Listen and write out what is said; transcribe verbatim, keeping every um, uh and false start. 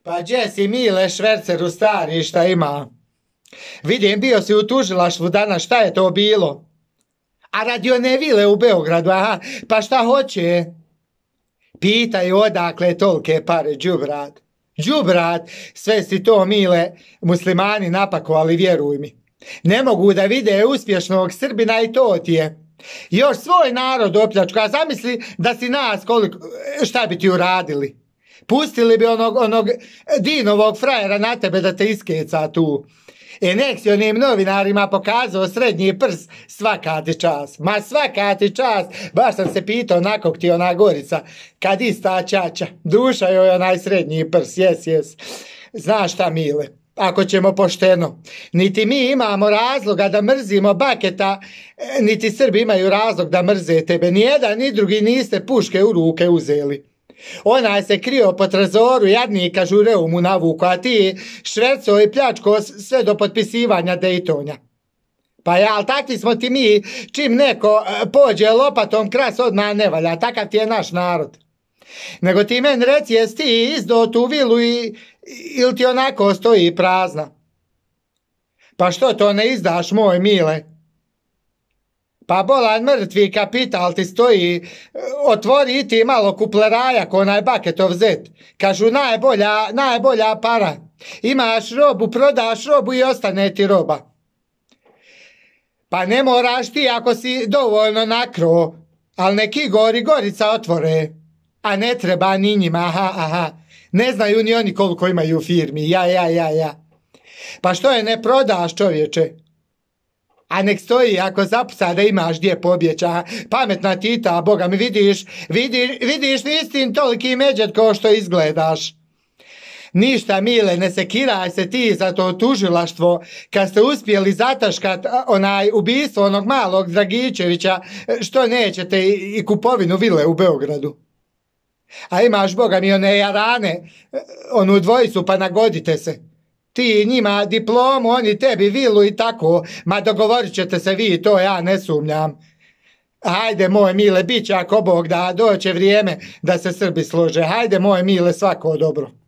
Pa gdje si, Mile, šverceru stari, šta ima? Vidim, bio si u tužilaštvu danas, šta je to bilo? A radi one vile u Beogradu, aha, pa šta hoće? Pitaju odakle tolike pare, đubrad. Đubrad, sve si to, Mile, muslimani napakovali, vjeruj mi. Ne mogu da vide uspješnog Srbina i to ti je. Još svoj narod opljačku, a zamisli da si nas koliko, šta bi ti uradili? Pustili bi onog, onog dinovog frajera na tebe da te iskeca tu. E nek si onim novinarima pokazao srednji prs, svaka ti čas. Ma svaka ti čas. Baš sam se pitao nakog ti ona Gorica, kad ista čača. Duša joj onaj srednji prs, jes, jes. Znaš šta, Mile, ako ćemo pošteno, niti mi imamo razloga da mrzimo Baketa, niti Srbi imaju razlog da mrze tebe. Nijedan ni drugi niste puške u ruke uzeli. Onaj se krio po trezoru, jadnika žureu mu navuku, a ti šverco i pljačko sve do potpisivanja Dejtonja. Pa ja, ali takvi smo ti mi, čim neko pođe lopatom kras odmah ne valja, takav ti je naš narod. Nego ti meni reci, jes ti izdao tu vilu i, ili ti onako stoji prazna? Pa što to ne izdaš, moj Mile? Pa bolan mrtvi kapital ti stoji, otvori i ti malo kupleraja ko onaj Baketov zet. Kažu najbolja, najbolja para. Imaš robu, prodaš robu i ostane ti roba. Pa ne moraš ti ako si dovoljno nakro, ali neki Igor i Gorica otvore. A ne treba ni njima, aha, aha. Ne znaju ni oni koliko imaju firmi, ja, ja, ja, ja. Pa što je ne prodaš, čovječe? A nek stoji ako zapuca da imaš gdje pobjeća. Pametna tita, Boga mi, vidiš, vidiš, vidiš nistin toliki međet kao što izgledaš. Ništa, Mile, ne sekiraj se ti za to tužilaštvo kad ste uspjeli zataškat onaj ubistvo onog malog Dragičevića, što nećete i kupovinu vile u Beogradu. A imaš, Boga mi, one jarane, onu dvojicu, pa nagodite se. Ti njima diplomu, oni tebi vilu i tako, ma dogovorit ćete se vi, to ja ne sumnjam. Hajde, moj Mile, bit će ako Bog da doće vrijeme da se Srbi slože. Hajde, moj Mile, svako dobro.